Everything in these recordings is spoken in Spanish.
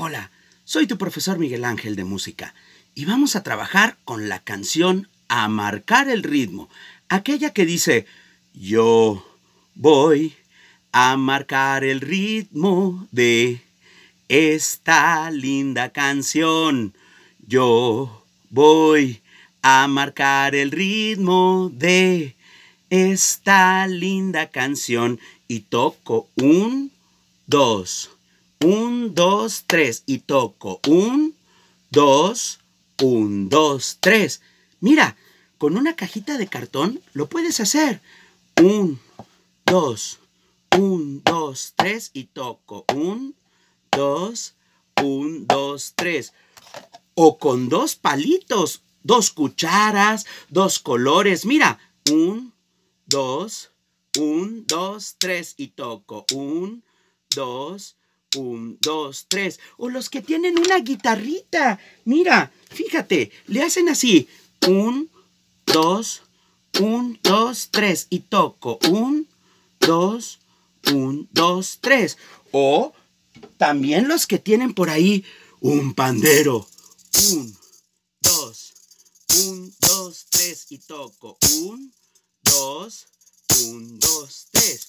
Hola, soy tu profesor Miguel Ángel de música y vamos a trabajar con la canción A Marcar el Ritmo, aquella que dice: yo voy a marcar el ritmo de esta linda canción. Yo voy a marcar el ritmo de esta linda canción y toco 1, 2, 1, 2, 3 y toco 1, 2, 1, 2, 3. Mira, con una cajita de cartón lo puedes hacer. 1, 2, 1, 2, 3 y toco 1, 2, 1, 2, 3. O con 2 palitos, 2 cucharas, 2 colores. Mira, 1, 2, 1, 2, 3 y toco 1, 2, 1, 2, 3. O los que tienen una guitarrita. Mira, fíjate, le hacen así. 1, 2, 1, 2, 3 y toco 1, 2, 1, 2, 3. O también los que tienen por ahí un pandero. 1, 2, 1, 2, 3 y toco 1, 2, 1, 2, 3.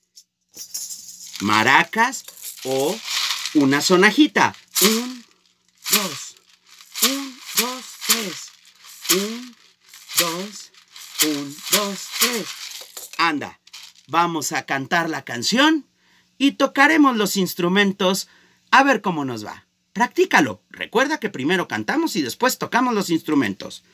Maracas o una sonajita. 1, 2, 1, 2, 3. 1, 2, 1, 2, 3. Anda, vamos a cantar la canción y tocaremos los instrumentos a ver cómo nos va. Practícalo. Recuerda que primero cantamos y después tocamos los instrumentos.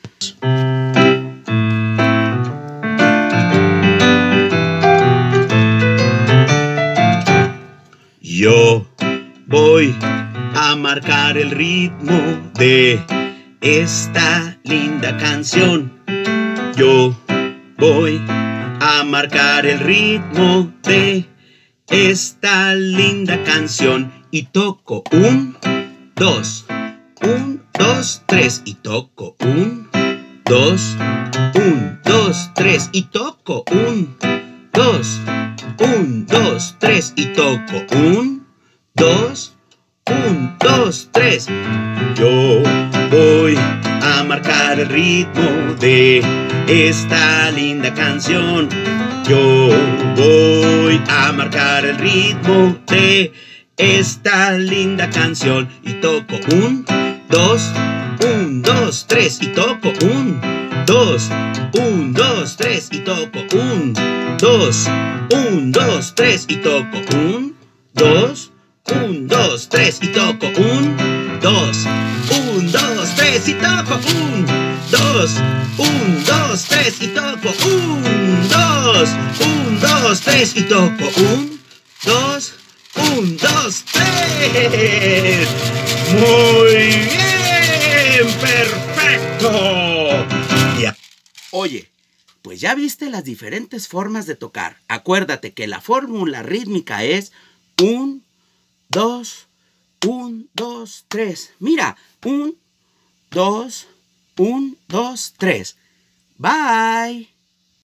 Yo voy a marcar el ritmo de esta linda canción. Yo voy a marcar el ritmo de esta linda canción y toco 1, 2, 1, 2, 3 y toco 1, 2, 1, 2, 3 y toco 1, 2, 1, 2, 3 y toco 1, 2, 1, 2, 3. Yo voy a marcar el ritmo de esta linda canción. Yo voy a marcar el ritmo de esta linda canción y toco 1, 2, 1, 2, 3 y toco 1, 2, 1, 2, 3 y toco 1, 2, 1, 2, 3 y toco 1, 2, 1, 2, 3 y toco 1, 2, 1, 2, 3 y toco 1, 2, 1, 2, 3 y toco 1, 2, 1, 2, 3 y toco 1, 2, 1, 2, 3. Muy bien, perfecto. Ya. Oye, pues ya viste las diferentes formas de tocar. Acuérdate que la fórmula rítmica es 1, 2, 1, 2, 3. Mira, 1, 2, 1, 2, 3. Bye.